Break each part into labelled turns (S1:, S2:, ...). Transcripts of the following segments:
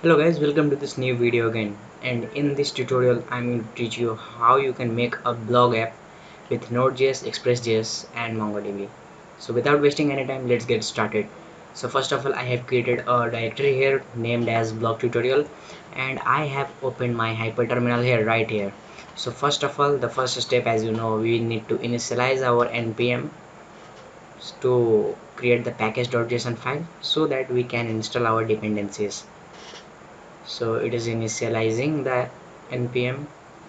S1: Hello guys, welcome to this new video again, and in this tutorial I'm going to teach you how you can make a blog app with Node.js, Express.js and MongoDB. So without wasting any time, let's get started. So first of all, I have created a directory here named as blog tutorial, and I have opened my hyperterminal here right here. So first of all, the first step, as you know, we need to initialize our npm to create the package.json file so that we can install our dependencies. So it is initializing the npm,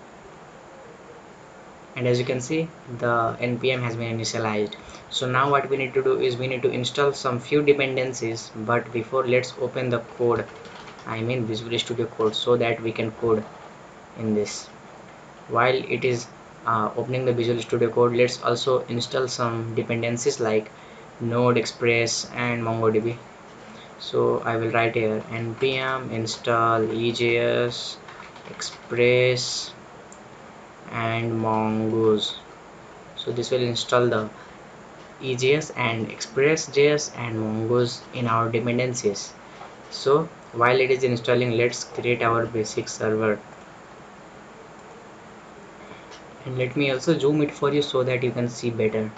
S1: and as you can see, the npm has been initialized. So now what we need to do is we need to install some few dependencies, but before, let's open the code, I mean Visual Studio Code, so that we can code in this. While it is opening the Visual Studio Code, let's also install some dependencies like Node, Express and MongoDB. So I will write here npm install EJS, Express and Mongoose. So this will install the EJS and Express.js and Mongoose in our dependencies. So while it is installing, let's create our basic server, and let me also zoom it for you so that you can see better.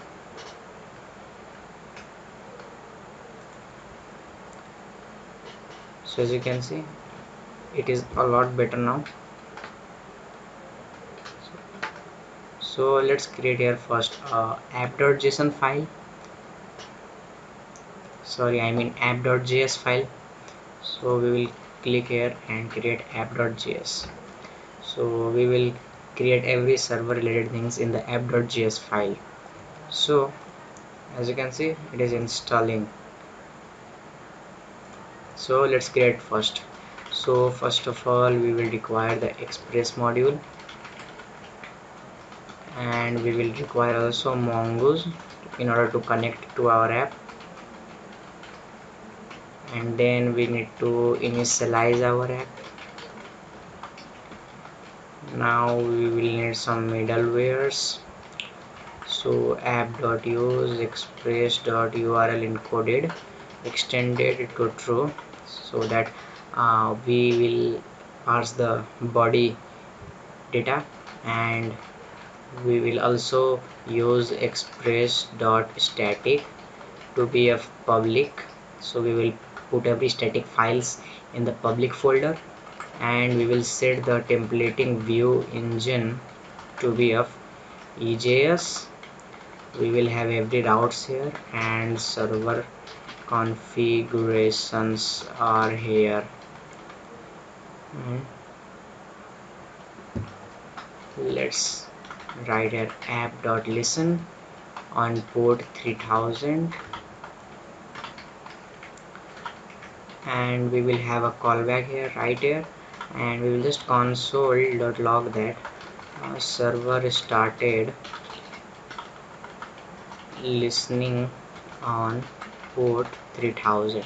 S1: So as you can see, it is a lot better now. So let's create here first app.json file, sorry, I mean app.js file. So we will click here and create app.js. So we will create every server related things in the app.js file. So as you can see, it is installing. So let's create first. So first of all, we will require the Express module, and we will require also Mongoose in order to connect to our app, and then we need to initialize our app. Now we will need some middlewares. So app.use express.url encoded extended to true, so that we will parse the body data, and we will also use express.static to be a public. So we will put every static files in the public folder, and we will set the templating view engine to be of EJS. We will have every routes here, and server configurations are here. Let's write here app.listen on port 3000, and we will have a callback here right here, and we will just console.log that server started listening on port 3000.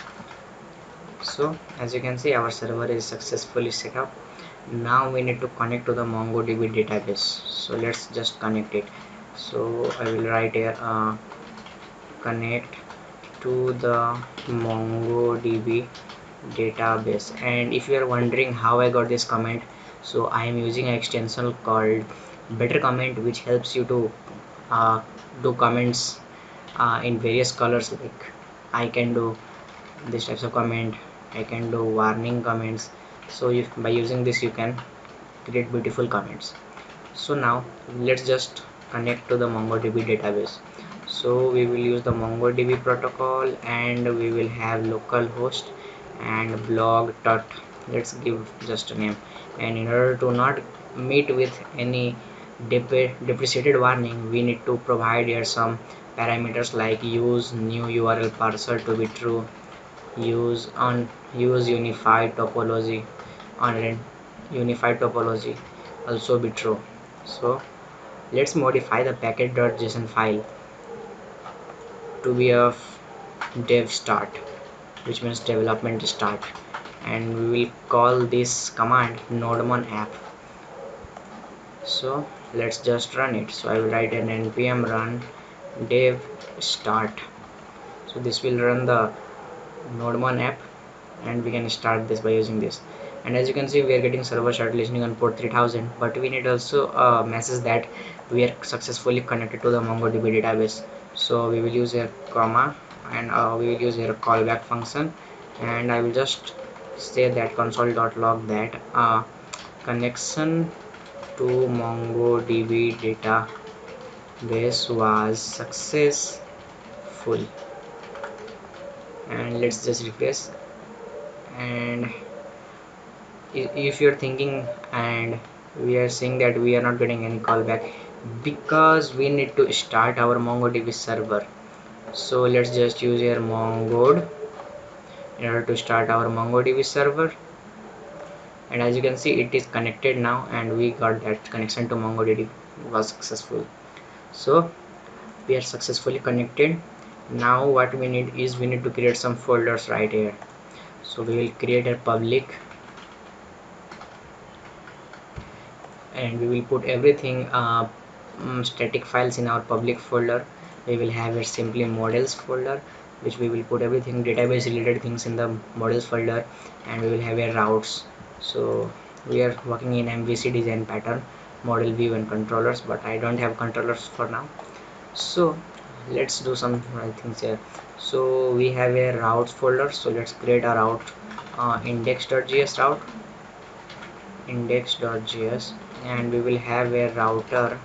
S1: So as you can see, our server is successfully set up. Now we need to connect to the MongoDB database. So let's just connect it. So I will write here connect to the MongoDB database. And if you are wondering how I got this comment, so I am using an extension called Better Comment, which helps you to uh, do comments in various colors. Like I can do these types of comment, I can do warning comments. So if by using this you can create beautiful comments. So now let's just connect to the MongoDB database. So we will use the MongoDB protocol, and we will have localhost and blog dot, let's give just a name. And in order to not meet with any depreciated warning, we need to provide here some parameters like use new URL parser to be true, use unified topology on unified topology also be true. So let's modify the package.json file to be of dev start, which means development start, and we will call this command nodemon app. So let's just run it. So I will write an npm run dev start. So this will run the nodemon app, and we can start this by using this. And as you can see, we are getting server started listening on port 3000, but we need also a message that we are successfully connected to the MongoDB database. So we will use a comma, and we will use a callback function, and I will just say that console.log that connection to MongoDB database was successful. And let's just refresh. And if you're thinking, and we are seeing that we are not getting any callback because we need to start our MongoDB server. So let's just use here mongod in order to start our MongoDB server. And as you can see, it is connected now, and we got that connection to MongoDB was successful. So we are successfully connected. Now what we need is we need to create some folders right here. So we will create a public, and we will put everything static files in our public folder. We will have a simply models folder, which we will put everything database related things in the models folder, and we will have a routes. So we are working in MVC design pattern, model view and controllers, but I don't have controllers for now. So let's do some things here. So we have a routes folder, so let's create a route, index.js route, index.js, and we will have a router.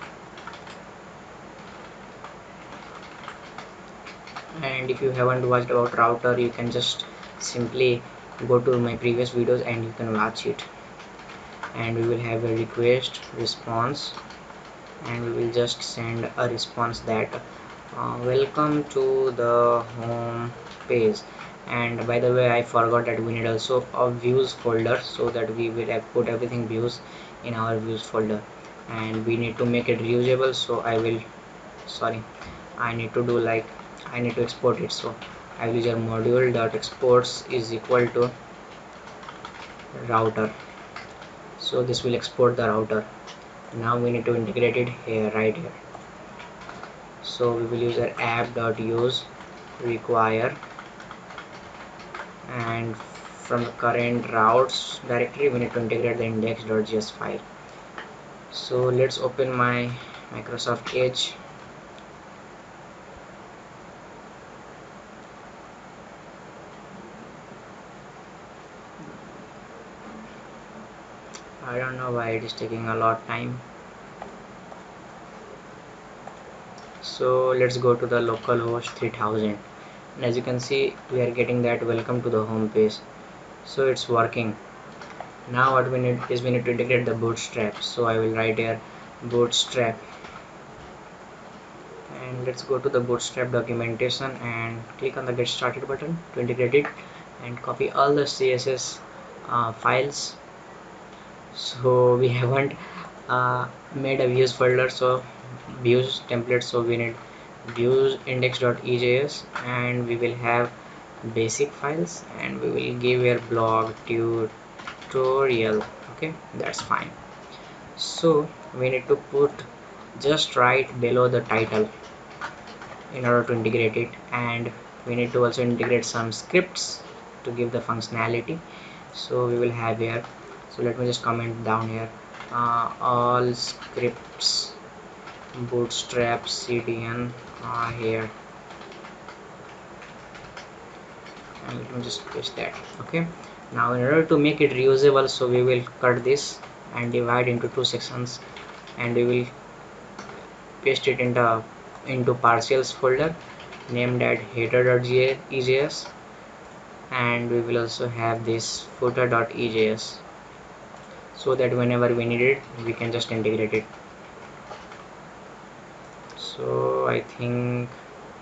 S1: And if you haven't watched about router, you can just simply go to my previous videos and you can watch it. And we will have a request response, and we will just send a response that welcome to the home page. And by the way, I forgot that we need also a views folder, so that we will have put everything views in our views folder, and we need to make it reusable. So I need to do like I need to export it. So I will use your module dot exports is equal to router. So this will export the router. Now we need to integrate it here, right here. So we will use our app.use require, and from the current routes directory we need to integrate the index.js file. So let's open my Microsoft Edge. I don't know why it is taking a lot of time. So let's go to the localhost 3000, and as you can see, we are getting that welcome to the home page. So it's working. Now what we need is we need to integrate the bootstrap. So I will write here bootstrap, and let's go to the bootstrap documentation and click on the get started button to integrate it, and copy all the CSS files. So we haven't made a views folder, so views template, so we need views index.ejs, and we will have basic files, and we will give a blog tutorial. Okay, that's fine. So we need to put just right below the title in order to integrate it, and we need to also integrate some scripts to give the functionality. So we will have here, so let me just comment down here, all scripts bootstrap cdn here, and let me just paste that. Okay, now in order to make it reusable, so we will cut this and divide into two sections, and we will paste it into partials folder named at header.ejs, and we will also have this footer.ejs, so that whenever we need it we can just integrate it. So I think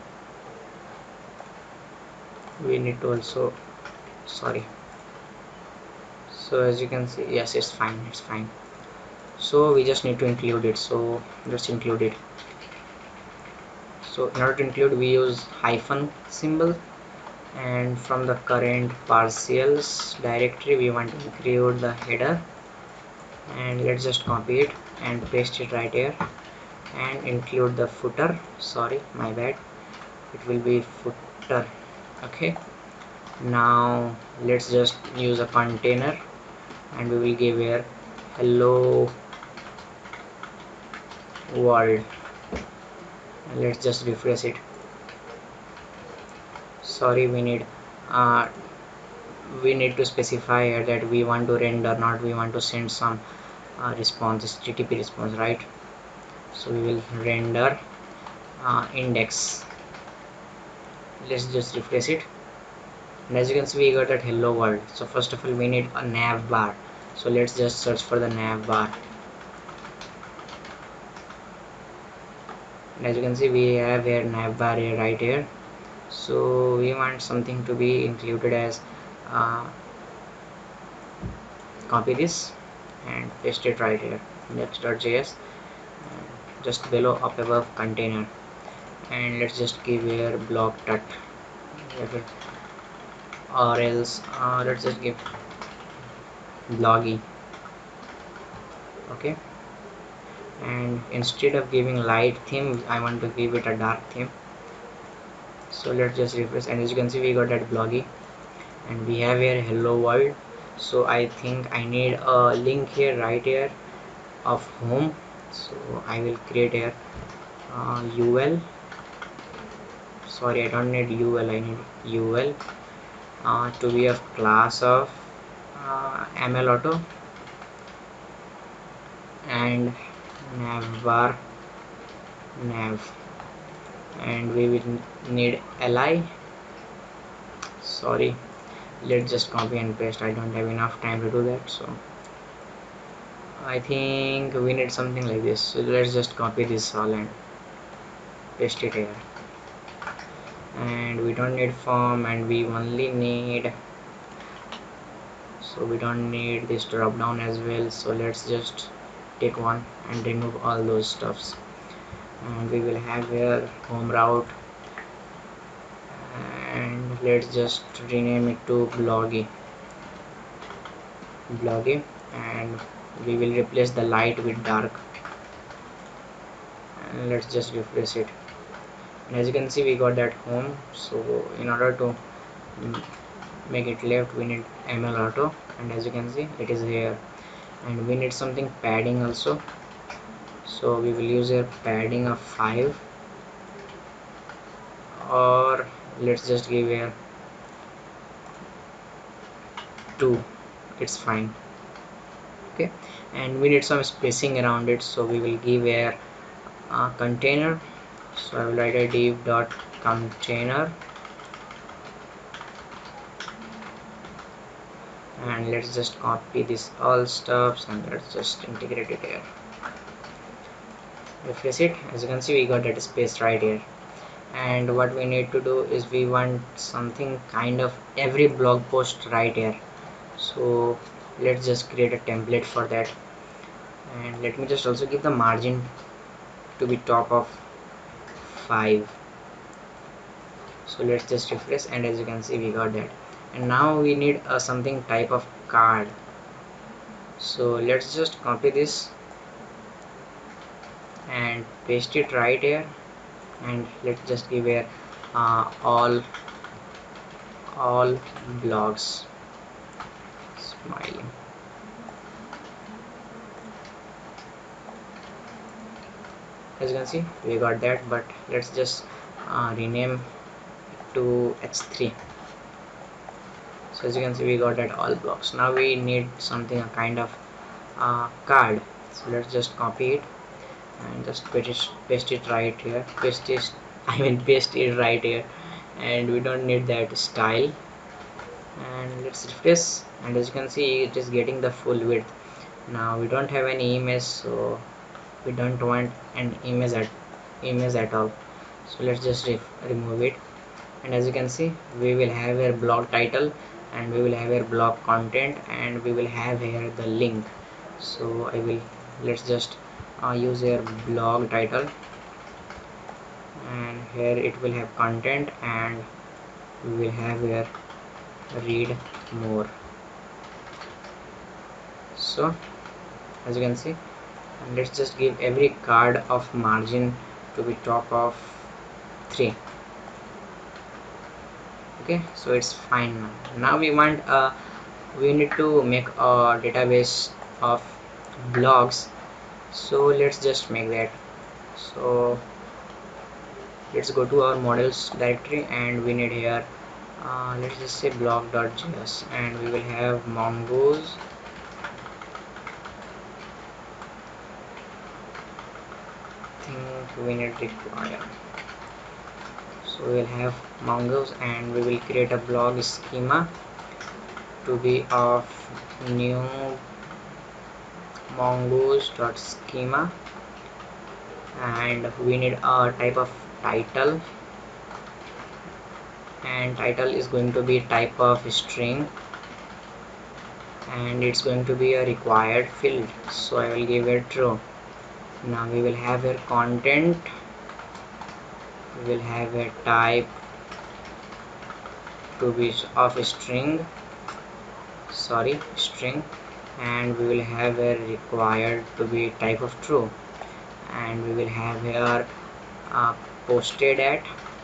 S1: we need to also, sorry, so as you can see, yes, it's fine. So we just need to include it, so let's include it. So in order to include, we use hyphen symbol, and from the current partials directory we want to include the header, and let's just copy it and paste it right here, and include the footer. Sorry, my bad, it will be footer. Okay, Now let's just use a container and we will give here hello world. Let's just refresh it. Sorry, uh, we need to specify here that we want to render, not we want to send some response, HTTP response, right? So we will render index. Let's just refresh it, and as you can see we got that hello world. So first of all we need a nav bar, so let's just search for the nav bar, and as you can see we have here nav bar here, right here. So we want something to be included as copy this and paste it right here, next.js, just below up above container, and let's just give here block tut, or else let's just give bloggy. Okay, and instead of giving light theme I want to give it a dark theme. So let's just refresh, and as you can see we got that bloggy, and we have here hello world. So I think I need a link here, right here, of home. So I will create here ul, sorry I don't need ul, I need ul to be a class of ml auto, and navbar nav, and we will need li. Sorry, let's just copy and paste, I don't have enough time to do that. So I think we need something like this, so let's just copy this all and paste it here, and we don't need form, and we only need, so we don't need this drop down as well. So let's just take one and remove all those stuffs, and we will have here home route, and let's just rename it to bloggy, and we will replace the light with dark, and let's just refresh it, and as you can see we got that home. So in order to make it left we need ml auto, and as you can see it is here, and we need something padding also. So we will use a padding of 5, or let's just give here 2, it's fine. Okay, and we need some spacing around it, so we will give here a container. So I will write a div dot container, and let's just copy this all stuffs and let's just integrate it here. Refresh it, as you can see we got that space right here, and what we need to do is we want something kind of every blog post right here. So let's just create a template for that, and let me just also give the margin to be top of 5. So let's just refresh, and as you can see we got that, and now we need something type of card. So let's just copy this and paste it right here, and let's just give here all blogs smiling. As you can see we got that, but let's just rename to h3. So as you can see we got that all blocks. Now we need something a kind of card. So let's just copy it and just paste it right here, paste it paste it right here, and we don't need that style, and let's refresh, and as you can see it is getting the full width. Now we don't have any image, so we don't want an image at all, so let's just remove it, and as you can see we will have a blog title, and we will have a blog content, and we will have here the link. So I will, let's just use your blog title, and here it will have content, and we will have here read more. So as you can see, and let's just give every card of margin to be top of 3. okay, so it's fine. Now we want we need to make a database of blogs, so let's just make that. So let's go to our models directory, and we need here let's just say blog.js, and we will have mongoose think we need require. So we'll have mongoose, and we will create a blog schema to be of new mongoose.schema, and we need a type of title, and title is going to be type of string, and it's going to be a required field, so I will give it true. Now we will have a content, we will have a type to be of string, and we will have a required to be type of true, and we will have here posted at,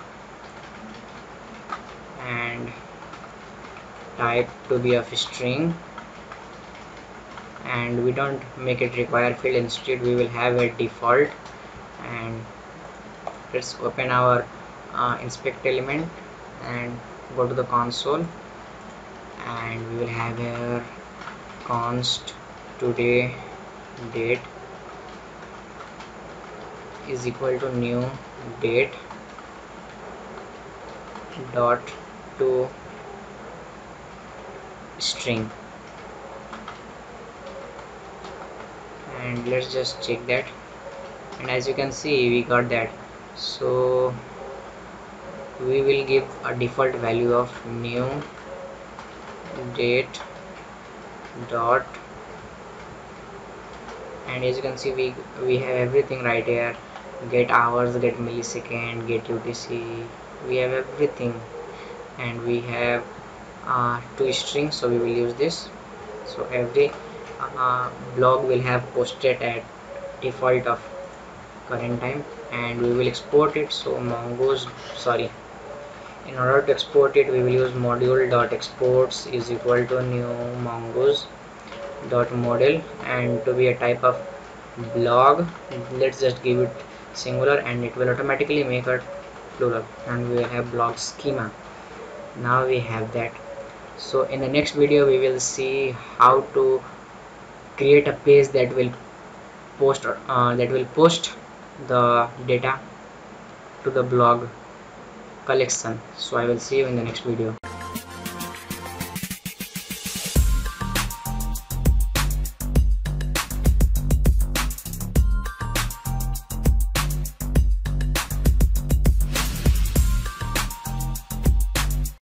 S1: and type to be of string, and we don't make it require field, instead we will have a default. And let's open our inspect element and go to the console, and we will have here const today date is equal to new date dot to string, and let's just check that, and as you can see we got that. So we will give a default value of new date dot, and as you can see we have everything right here, get hours, get millisecond, get UTC, we have everything, and we have two strings, so we will use this. So every blog will have posted at default of current time, and we will export it. So mongoose, sorry, in order to export it we will use module.exports is equal to new mongoose dot model, and to be a type of blog let's just give it singular, and it will automatically make a plural, and we will have blog schema. Now we have that. So in the next video we will see how to create a page that will post the data to the blog collection. So I will see you in the next video.